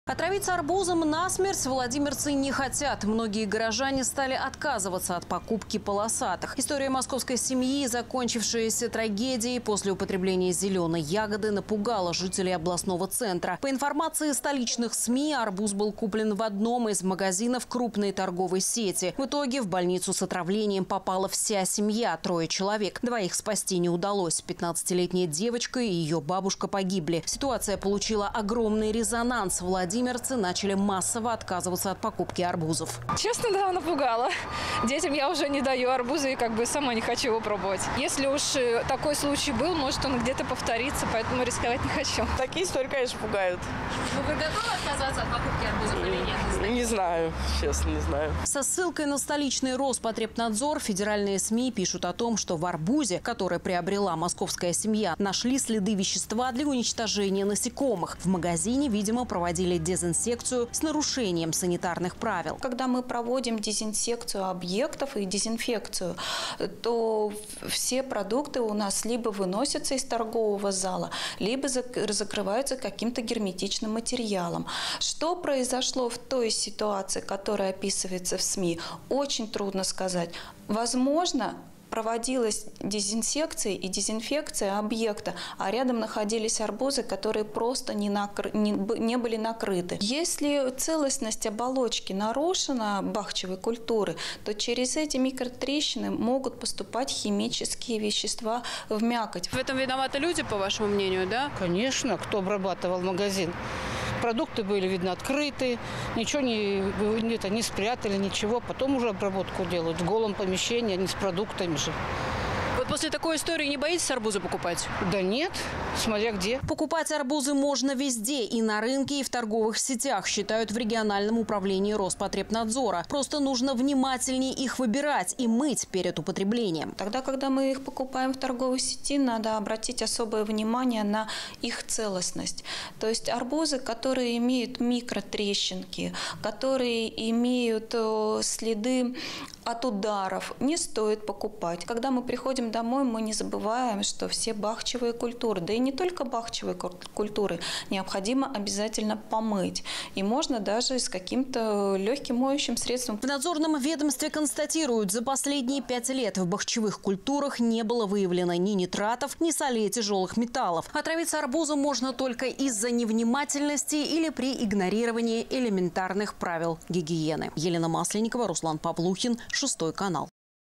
Отравиться арбузом насмерть владимирцы не хотят. Многие горожане стали отказываться от покупки полосатых. История московской семьи, закончившаяся трагедией после употребления зеленой ягоды, напугала жителей областного центра. По информации столичных СМИ, арбуз был куплен в одном из магазинов крупной торговой сети. В итоге в больницу с отравлением попала вся семья – 3 человек. 2 спасти не удалось. 15-летняя девочка и ее бабушка погибли. Ситуация получила огромный резонанс. Владимирцы начали массово отказываться от покупки арбузов. Честно, да, напугала. Детям я уже не даю арбузы и сама не хочу его пробовать. Если уж такой случай был, может он где-то повторится, поэтому рисковать не хочу. Такие истории, конечно, пугают. Но вы готовы отказаться от покупки арбузов или нет? Не знаю, честно, не знаю. Со ссылкой на столичный Роспотребнадзор федеральные СМИ пишут о том, что в арбузе, который приобрела московская семья, нашли следы вещества для уничтожения насекомых. В магазине, видимо, проводили дезинсекцию с нарушением санитарных правил. Когда мы проводим дезинсекцию объектов и дезинфекцию, то все продукты у нас либо выносятся из торгового зала, либо закрываются каким-то герметичным материалом. Что произошло в той ситуации, которая описывается в СМИ, очень трудно сказать. Возможно, проводилась дезинсекция и дезинфекция объекта, а рядом находились арбузы, которые просто не были накрыты. Если целостность оболочки нарушена бахчевой культуры, то через эти микротрещины могут поступать химические вещества в мякоть. В этом виноваты люди, по вашему мнению, да? Конечно, кто обрабатывал магазин. Продукты были, видно, открыты, ничего не спрятали, ничего. Потом уже обработку делают в голом помещении, а не с продуктами же. Вот после такой истории не боитесь арбузы покупать? Да нет, смотря где. Покупать арбузы можно везде, и на рынке, и в торговых сетях, считают в региональном управлении Роспотребнадзора. Просто нужно внимательнее их выбирать и мыть перед употреблением. Тогда, когда мы их покупаем в торговой сети, надо обратить особое внимание на их целостность. То есть арбузы, которые имеют микротрещинки, которые имеют следы от ударов, не стоит покупать. Когда мы приходим домой, мы не забываем, что все бахчевые культуры, да и не только бахчевые культуры, необходимо обязательно помыть. И можно даже с каким-то легким моющим средством. В надзорном ведомстве констатируют, за последние 5 лет в бахчевых культурах не было выявлено ни нитратов, ни солей тяжелых металлов. Отравиться арбузом можно только из-за невнимательности или при игнорировании элементарных правил гигиены. Елена Масленникова, Руслан Павлухин, 6 канал.